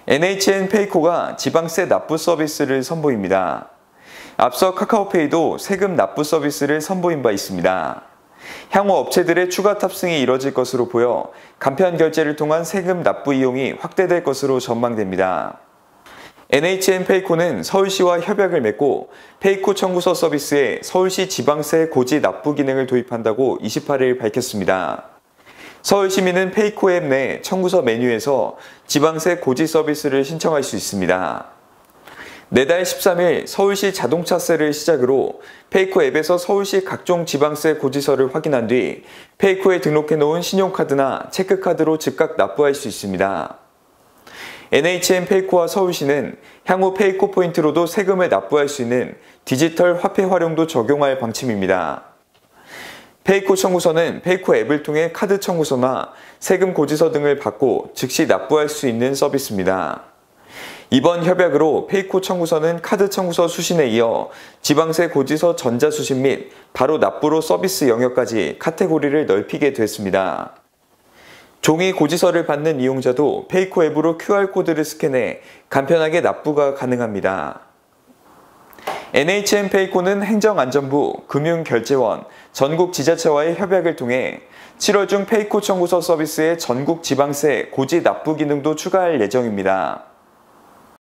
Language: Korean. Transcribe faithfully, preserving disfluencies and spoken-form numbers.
엔에이치엔 페이코가 지방세 납부 서비스를 선보입니다. 앞서 카카오페이도 세금 납부 서비스를 선보인 바 있습니다. 향후 업체들의 추가 탑승이 이뤄질 것으로 보여 간편 결제를 통한 세금 납부 이용이 확대될 것으로 전망됩니다. 엔에이치엔 페이코는 서울시와 협약을 맺고 페이코 청구서 서비스에 서울시 지방세 고지 납부 기능을 도입한다고 이십팔 일 밝혔습니다. 서울시민은 페이코 앱 내 청구서 메뉴에서 지방세 고지 서비스를 신청할 수 있습니다. 내달 십삼 일 서울시 자동차세를 시작으로 페이코 앱에서 서울시 각종 지방세 고지서를 확인한 뒤 페이코에 등록해 놓은 신용카드나 체크카드로 즉각 납부할 수 있습니다. 엔에이치엔 페이코와 서울시는 향후 페이코 포인트로도 세금을 납부할 수 있는 디지털 화폐 활용도 적용할 방침입니다. 페이코 청구서는 페이코 앱을 통해 카드 청구서나 세금 고지서 등을 받고 즉시 납부할 수 있는 서비스입니다. 이번 협약으로 페이코 청구서는 카드 청구서 수신에 이어 지방세 고지서 전자수신 및 바로 납부로 서비스 영역까지 카테고리를 넓히게 됐습니다. 종이 고지서를 받는 이용자도 페이코 앱으로 큐알코드를 스캔해 간편하게 납부가 가능합니다. 엔에이치엔 페이코는 행정안전부, 금융결제원, 전국 지자체와의 협약을 통해 칠월 중 페이코 청구서 서비스에 전국 지방세 고지 납부 기능도 추가할 예정입니다.